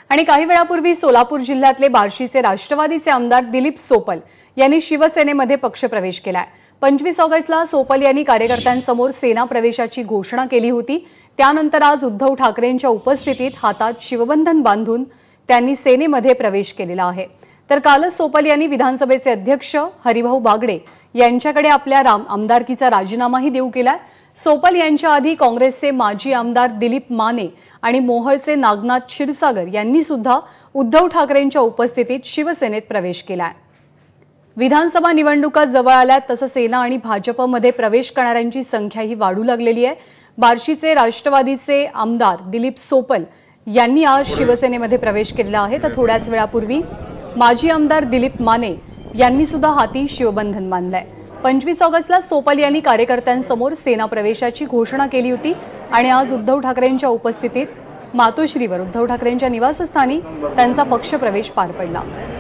आणि काही वेळापूर्वी सोलापूर जिल्ह्यातले बार्शीचे राष्ट्रवादीचे आमदार दिलीप सोपल यांनी शिवसेनेमध्ये पक्षप्रवेश केलाय। 25 ऑगस्टला सोपल यांनी कार्यकर्त्यांसमोर सेना प्रवेशाची घोषणा केली होती। त्यानंतर आज उद्धव ठाकरेंच्या उपस्थितीत हातात शिवबंधन बांधून त्यांनी सेनेमध्ये प्रवेश केलेला आहे। तर कालच सोपल यांनी विधानसभेचे अध्यक्ष हरिभाऊ बागडे यांच्याकडे आपल्या आमदारकीचा राजीनामाही देऊ केलाय। सोपल यांच्या आधी काँग्रेसचे माजी आमदार दिलीप माने आणि मोहळचे नागनाथ क्षीरसागर यांनी सुद्धा उद्धव ठाकरेंच्या उपस्थितीत शिवसेनेत प्रवेश केलाय। विधानसभा निवडणुका जवळ आल्यात तसं सेना आणि भाजपमध्ये प्रवेश करणाऱ्यांची संख्याही वाढू लागलेली आहे। बार्शीचे राष्ट्रवादीचे आमदार दिलीप सोपल यांनी आज शिवसेनेमध्ये प्रवेश केलेला आहे। तर थोड्याच वेळापूर्वी माजी आमदार दिलीप माने यांनी सुद्धा हाती शिवबंधन बांधलंय। 25 ऑगस्टला सोपल यांनी कार्यकर्त्यांसमोर सेना प्रवेशाची घोषणा केली होती आणि आज उद्धव ठाकरेंच्या उपस्थितीत मातोश्रीवर उद्धव ठाकरेंच्या निवासस्थानी त्यांचा पक्षप्रवेश पार पडला।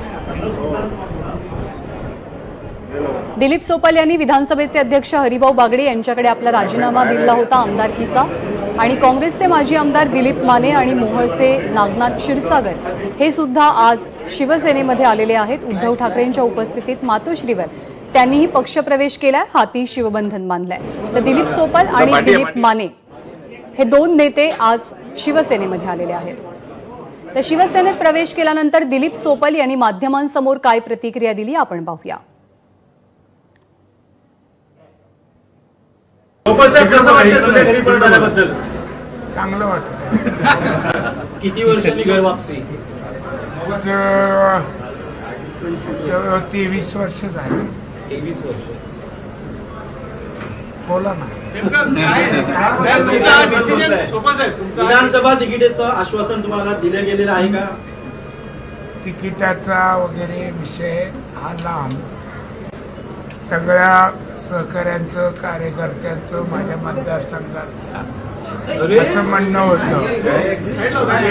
दिलीप सोपल यांनी विधानसभेचे अध्यक्ष हरिभाऊ बागडे यांच्याकडे आपला राजीनामा दिला होता आमदारकीचा आणि काँग्रेसचे माजी आमदार दिलीप माने आणि मोहळचे नागनाथ क्षीरसागर हे सुद्धा आज शिवसेनेमध्ये आलेले आहेत। उद्धव ठाकरेंच्या उपस्थितीत मातोश्रीवर त्यांनीही पक्षप्रवेश केलाय, हाती शिवबंधन बांधलंय। तर दिलीप सोपल आणि दिलीप माने हे दोन नेते आज शिवसेनेमध्ये आलेले आहेत। तर शिवसेनेत प्रवेश केल्यानंतर दिलीप सोपल यांनी माध्यमांसमोर काय प्रतिक्रिया दिली आपण पाहूया। चांगलं वाटतं। किती वर्षांनी घर वापसी? 23 वर्ष झाली। 23 वर्ष। बोला ना। विधानसभा तिकिटाचं आश्वासन तुम्हाला दिलं गेलेलं आहे का? तिकिटाचा वगैरे विषय हा लांब, सगळ्या सहकाऱ्यांचं कार्यकर्त्यांचं माझ्या मतदारसंघातल्या असं म्हणणं होतं की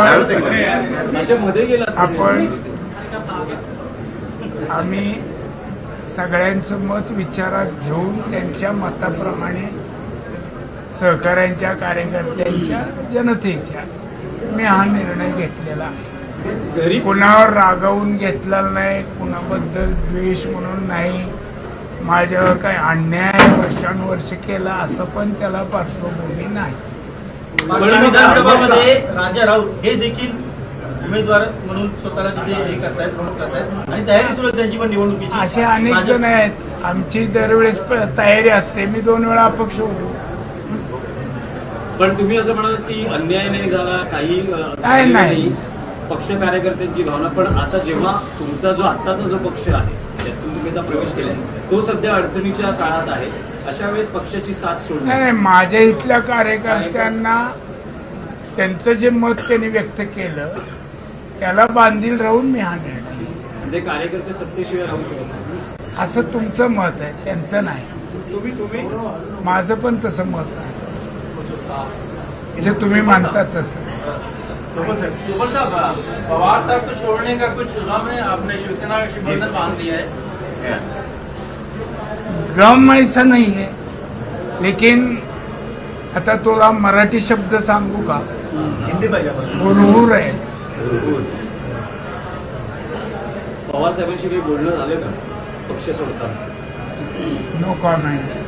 आम्ही सगळ्यांचं मत विचारात घेऊन त्यांच्या मताप्रमाणे सहकाऱ्यांच्या कार्यकर्त्यांच्या जनतेच्या मी हा निर्णय घेतलेला आहे। कुणावर रागावून घेतलेला नाही, कुणाबद्दल द्वेष म्हणून नाही, माझ्यावर काही अन्याय वर्षानुवर्ष केला असं पण त्याला पार्श्वभूमी नाही। विधानसभामध्ये राजा राऊत हे देखील उमेदवार म्हणून स्वतःला तिथे हे करतायत, प्रमोट करतायत आणि तयारी सुरू आहे त्यांची पण निवडणुकीची। असे अनेक जण आहेत। आमची दरवेळेस तयारी असते। मी 2 वेळा अपक्ष होतो। पण तुम्ही असं म्हणाल की अन्याय नाही झाला, काही नाही पक्ष कार्यकर्त्यांची भावना, पण आता जेव्हा तुमचा जो आत्ताचा जो पक्ष आहे त्यातून तुम्ही आता प्रवेश केलाय तो सध्या अडचणीच्या काळात आहे, अशा वेळेस पक्षाची साथ सोडली नाही। माझ्या इथल्या कार्यकर्त्यांना त्यांचं जे मत त्यांनी व्यक्त केलं त्याला बांधील राहून मी हा निर्णय। म्हणजे कार्यकर्ते सत्तेशिवाय राहू शकत नाही असं तुमचं मत आहे, त्यांचं नाही। माझं पण तसं मत नाही जे तुम्ही मानता तसं। सोपल साहब, पवार साहब को छोड़ने का कुछ गम है? आपने शिवसेना का शिवबंधन बांध दिया है। गम ऐसा नहीं है, लेकिन आता तुला मराठी शब्द सांगू का? हिंदी पाहिजे। हुरहुर आहे। पवार साहेबांशी काही बोलणं झालं का पक्ष सोडताना? No comment.